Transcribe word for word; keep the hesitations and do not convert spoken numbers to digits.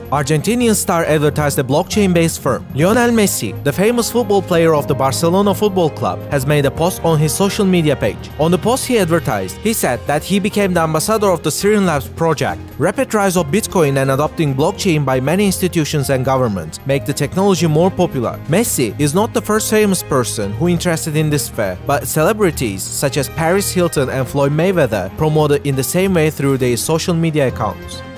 Argentinian star advertised a blockchain-based firm. Lionel Messi, the famous football player of the Barcelona Football Club, has made a post on his social media page. On the post he advertised, he said that he became the ambassador of the Syrian Labs project. Rapid rise of Bitcoin and adopting blockchain by many institutions and governments make the technology more popular. Messi is not the first famous person who interested in this sphere, but celebrities such as Paris Hilton and Floyd Mayweather promote it in the same way through their social media accounts.